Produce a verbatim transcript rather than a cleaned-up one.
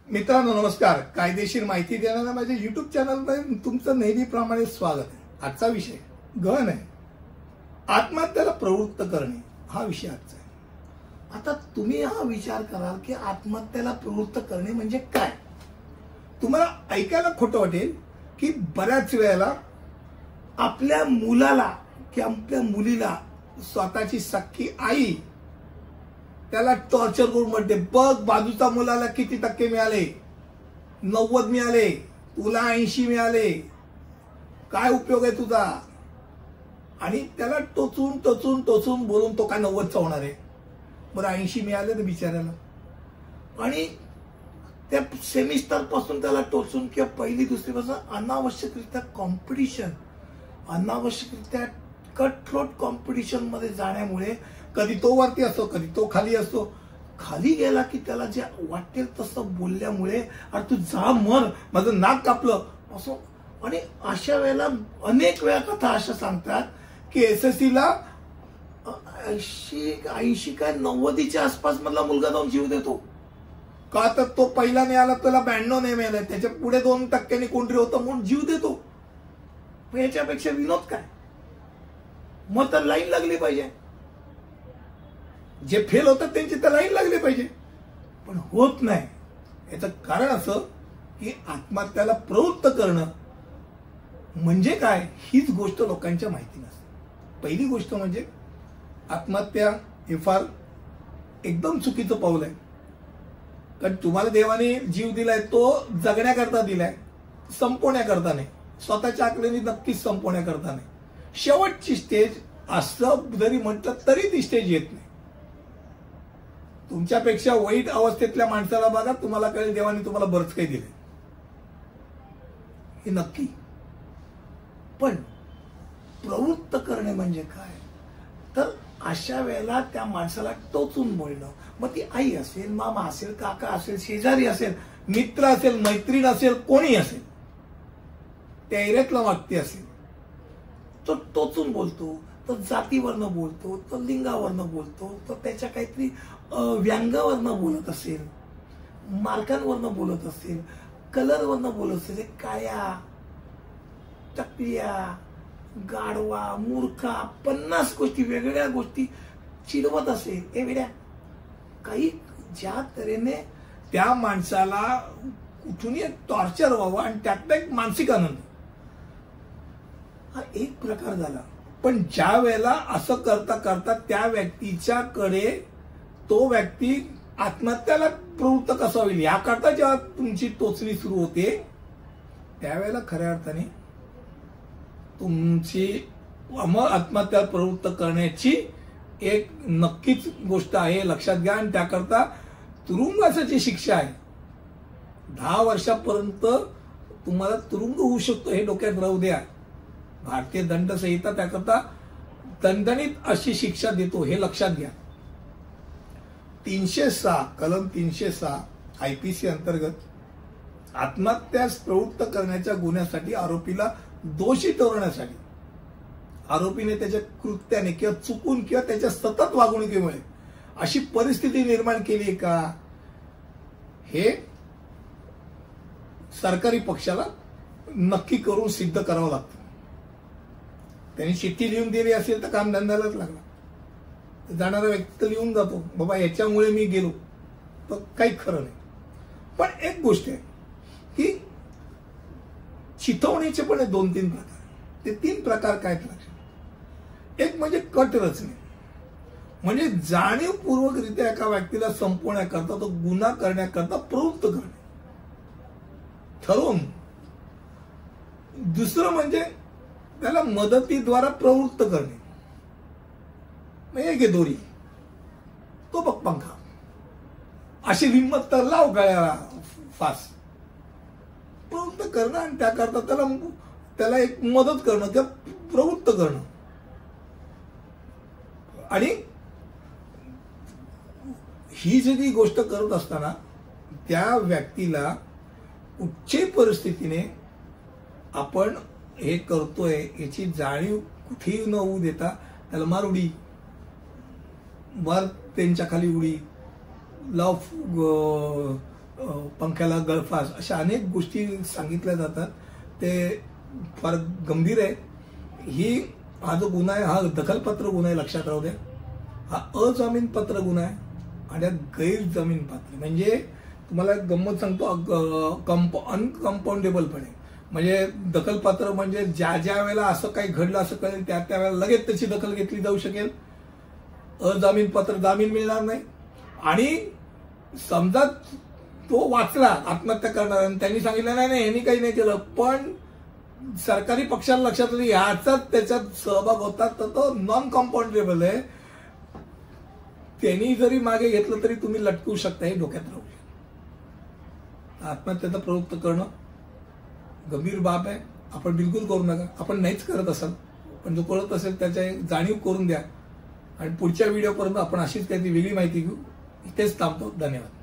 मित्रांनो नमस्कार. कायदेशीर माहिती देणाऱ्या माझ्या युट्यूब चॅनलमध्ये तुमचं नेहमीप्रमाणे स्वागत आहे. आजचा विषय गहन आहे. आत्महत्येला प्रवृत्त करणे हा विषय आजचा आहे. आता तुम्ही हा विचार कराल की आत्महत्येला प्रवृत्त करणे म्हणजे काय. तुम्हाला ऐकायला खोटं वाटेल की बऱ्याच वेळेला आपल्या मुलाला की आपल्या मुलीला स्वतःची सख्खी आई त्याला टॉर्चर करून म्हणते, बघ बाजूच्या मुलाला किती टक्के मिळाले, नव्वद मिळाले, तुला ऐंशी मिळाले, काय उपयोग आहे तुझा. आणि त्याला टोचून टोचून टोचून बोलून तो काय नव्वदचा होणार आहे. बरं ऐंशी मिळाले तर बिचाऱ्याला. आणि त्या सेमिस्टर पासून त्याला टोचून किंवा पहिली दुसरी पासून अनावश्यकरित्या कॉम्पिटिशन अनावश्यकरित्या कटथ्रोट कॉम्पिटिशन मध्ये जाण्यामुळे कधी तो वरती असतो कधी तो खाली असतो. खाली गेला की त्याला जे वाटेल तसं बोलल्यामुळे अरे तू जा मर, माझं नाक कापलं असं. आणि अशा वेळेला अनेक वेळा कथा अशा सांगतात की एसएससी ला ऐंशी ऐंशी काय नव्वदीच्या आसपास मधला मुलगा जाऊन जीव देतो. का तर तो पहिला नाही आला, त्याला ब्याण्णव नाही मिळाला, त्याच्या पुढे दोन टक्क्यांनी कोणतरी होतं म्हणून जीव देतो. याच्यापेक्षा विनोद काय. मग तर लाईन लागली पाहिजे. जे फेल होतात त्यांची तर लाईन लागली पाहिजे, पण होत नाही. याचं कारण असं की आत्महत्येला प्रवृत्त करणं म्हणजे काय हीच गोष्ट लोकांच्या माहिती नसते. पहिली गोष्ट म्हणजे आत्महत्या हे फार एकदम चुकीचं पाऊल आहे. कारण तुम्हाला देवाने जीव दिलाय तो जगण्याकरता दिलाय, संपवण्याकरता नाही. स्वतःच्या आकड्याने नक्कीच संपवण्याकरता नाही. शेवटची स्टेज असं जरी म्हटलं तरी ती स्टेज येत नाही. तुमच्यापेक्षा वाईट अवस्थेतल्या माणसाला बघा, तुम्हाला कळेल देवाने तुम्हाला बरंच काही दिले हे नक्की. पण प्रवृत्त करणे म्हणजे काय तर अशा वेळेला त्या माणसाला टोचून बोलणं. मग ती आई असेल, मामा असेल, काका असेल, शेजारी असेल, मित्र असेल, मैत्रीण असेल, कोणी असेल, त्या एरियातला व्यक्ती असेल, तो टोचून बोलतो, तो जातीवरनं बोलतो, तो लिंगावरनं बोलतो, तो त्याच्या काहीतरी व्यंगावरनं बोलत असेल, मार्कांवरनं बोलत असेल, कलरवरनं बोलत असेल, काळ्या टकल्या गाढवा मूर्खा पन्नास गोष्टी वेगवेगळ्या गोष्टी चिडवत असेल. हे वेड्या काही ज्या तऱ्हेने त्या माणसाला कुठूनही टॉर्चर व्हावं आणि त्यातला एक मानसिक आनंद हा एक प्रकार झाला. पण ज्या वेळेला असं करता करता त्या व्यक्तीच्याकडे तो व्यक्ती आत्महत्याला प्रवृत्त कसा होईल याकरता जेव्हा तुमची टोचणी सुरू होते त्यावेळेला खऱ्या अर्थाने तुमची आत्महत्या प्रवृत्त करण्याची एक नक्कीच गोष्ट आहे, लक्षात घ्या. आणि त्याकरता तुरुंगवासाची शिक्षा आहे. दहा वर्षापर्यंत तुम्हाला तुरुंग होऊ शकतो हे डोक्यात राहू द्या. भारतीय दंड संहिता त्याकरता दणदणीत अशी शिक्षा देतो हे लक्षात घ्या. तीनशे सहा कलम तीनशे सहा आयपीसी अंतर्गत आत्महत्यास प्रवृत्त करण्याच्या गुन्ह्यासाठी आरोपीला दोषी ठरवण्यासाठी आरोपीने त्याच्या कृत्याने किंवा चुकून किंवा त्याच्या सतत वागणुकीमुळे अशी परिस्थिती निर्माण केली का हे सरकारी पक्षाला नक्की करून सिद्ध करावं लागतं. त्यांनी चिठ्ठी लिहून दिली असेल तर काम धंद्यालाच लागला. जाणारा व्यक्ती लिहून जातो बाबा याच्यामुळे मी गेलो, तर काही खरं नाही. पण एक गोष्ट आहे की चिथवणीचे पण दोन तीन प्रकार. ते तीन प्रकार काय लक्षात. एक म्हणजे कट रचणे, म्हणजे जाणीवपूर्वकरित्या एका व्यक्तीला संपवण्याकरता तो गुन्हा करण्याकरता प्रवृत्त करणे ठरवून. दुसरं म्हणजे त्याला मदतीद्वारा प्रवृत्त करणे. एक दोरी तो बघ पंखा अशी हिंमत तर लाव गळ्याला फास प्रवृत्त करणं आणि त्याकरता त्याला त्याला एक मदत करणं, त्या प्रवृत्त करणं. आणि ही जी गोष्ट करत असताना त्या व्यक्तीला कुठच्याही परिस्थितीने आपण हे करतोय याची जाणीव कुठेही न होऊ देता त्याला मार उडी, मार त्यांच्या खाली उडी, लाव पंख्याला गळफास अशा अनेक गोष्टी सांगितल्या जातात. ते फार गंभीर आहे. ही हा जो गुन्हा आहे हा दखलपात्र गुन्हा आहे, लक्षात राहू द्या. हा अजामीनपात्र गुन्हा आहे आणि हा गैरजमीनपात्र म्हणजे तुम्हाला गंमत सांगतो, अनकम्पाउंडेबल पण आहे. म्हणजे दखलपात्र म्हणजे ज्या ज्या वेळेला असं काही घडलं असं कळेल त्या त्या वेळेला लगेच त्याची दखल घेतली जाऊ शकेल. अजामीनपात्र जामीन मिळणार नाही. आणि समजा तो वाचला आत्महत्या करणार आणि त्यांनी सांगितलं नाही नाही यांनी काही नाही केलं, पण सरकारी पक्षाला लक्षात आलं ह्याचाच त्याच्यात सहभाग होता, तर तो नॉन कॉम्पाउंडेबल आहे. त्यांनी जरी मागे घेतलं तरी तुम्ही लटकवू शकता, हे डोक्यात राहू शकता. आत्महत्येचा प्रवृत्त करणं गंभीर बाब आहे. आपण बिलकुल करू नका. आपण नाहीच करत असाल, पण जो करत असेल त्याच्या जाणीव करून द्या. आणि पुढच्या व्हिडिओपर्यंत आपण अशीच काहीतरी वेगळी माहिती घेऊ. इथेच थांबतो. धन्यवाद.